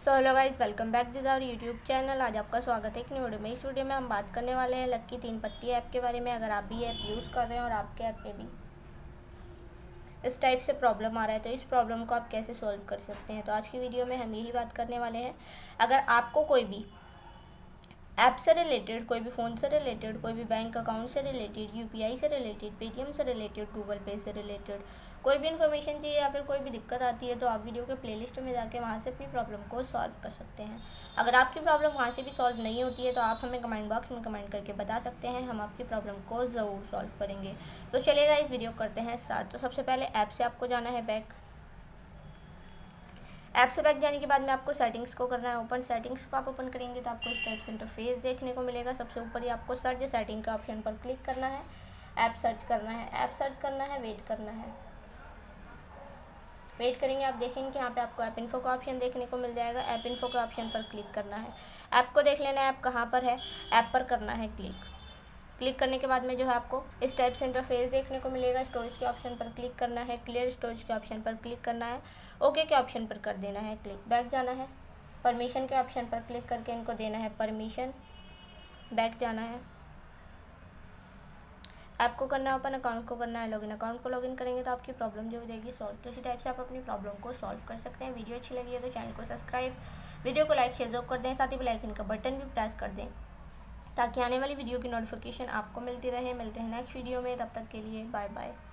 So hello guys, welcome back this our YouTube channel. आज आपका स्वागत है एक न्यू वीडियो में। इस वीडियो में हम बात करने वाले हैं लक्की 3 पत्ती ऐप के बारे में। अगर आप भी ऐप यूज़ कर रहे हैं और आपके ऐप में भी इस टाइप से प्रॉब्लम आ रहा है तो इस प्रॉब्लम को आप कैसे सॉल्व कर सकते हैं, तो आज की वीडियो में हम यही बात करने वाले हैं। अगर आपको कोई भी ऐप से रिलेटेड, कोई भी फ़ोन से रिलेटेड, कोई भी बैंक अकाउंट से रिलेटेड, यूपीआई से रिलेटेड, पेटीएम से रिलेटेड, गूगल पे से रिलेटेड कोई भी इन्फॉर्मेशन चाहिए या फिर कोई भी दिक्कत आती है तो आप वीडियो के प्लेलिस्ट में जाके वहाँ से अपनी प्रॉब्लम को सॉल्व कर सकते हैं। अगर आपकी प्रॉब्लम वहाँ से भी सॉल्व नहीं होती है तो आप हमें कमेंट बॉक्स में कमेंट करके बता सकते हैं, हम आपकी प्रॉब्लम को ज़रूर सॉल्व करेंगे। तो चलिएगा इस वीडियो करते हैं स्टार्ट। तो सबसे पहले ऐप से आपको जाना है बैक। ऐप से बैक जाने के बाद में आपको सेटिंग्स को करना है ओपन। सेटिंग्स को आप ओपन करेंगे तो आपको इस टाइप से इंटरफेस देखने को मिलेगा। सबसे ऊपर ही आपको सर्च सेटिंग का ऑप्शन पर क्लिक करना है, ऐप सर्च करना है। ऐप सर्च करना है, वेट करना है। वेट करेंगे, आप देखेंगे कि यहाँ पे आपको ऐप इन्फो का ऑप्शन देखने को मिल जाएगा। ऐप इन्फो के ऑप्शन पर क्लिक करना है, ऐप को देख लेना है ऐप कहाँ पर है, ऐप पर करना है क्लिक। क्लिक करने के बाद में जो है आपको इस टाइप से इंटरफेस देखने को मिलेगा। स्टोरेज के ऑप्शन पर क्लिक करना है, क्लियर स्टोरेज के ऑप्शन पर क्लिक करना है, ओके के ऑप्शन पर कर देना है क्लिक। बैक जाना है, परमिशन के ऑप्शन पर क्लिक करके इनको देना है परमिशन। बैक जाना है, ऐप को करना है ओपन, अकाउंट को करना है लॉगिन। अकाउंट को लॉगिन करेंगे तो आपकी प्रॉब्लम जो हो जाएगी सॉल्व। तो इसी टाइप से आप अपनी प्रॉब्लम को सॉल्व कर सकते हैं। वीडियो अच्छी लगी है तो चैनल को सब्सक्राइब, वीडियो को लाइक शेयर जरूर कर दें, साथ ही बेल आइकन का बटन भी प्रेस कर दें ताकि आने वाली वीडियो की नोटिफिकेशन आपको मिलती रहे। मिलते हैं नेक्स्ट वीडियो में, तब तक के लिए बाय बाय।